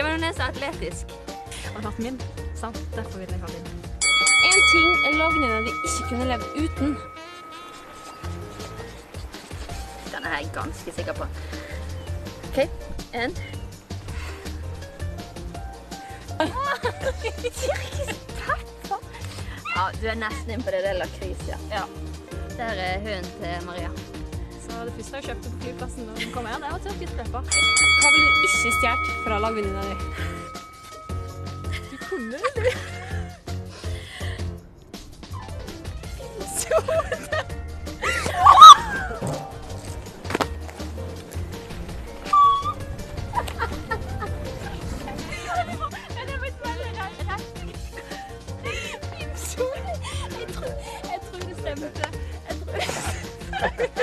men hun er så atletisk. Har du hatt min? Sant, derfor vil jeg ha din. En ting lagvenninna di ikke kunne levd uten. Denne er jeg ganske sikker på. Ok, en. Ja, du er nesten inn på det, det er lakris, ja. Ja. Der er hunden til Maria. Så det første jeg kjøpte på flyplassen da hun kom her, det var tørkisprepper. Hva vil du ikke stjert fra lagvenninna di? Du kunne det, du. Så det. Jeg tror det stemte.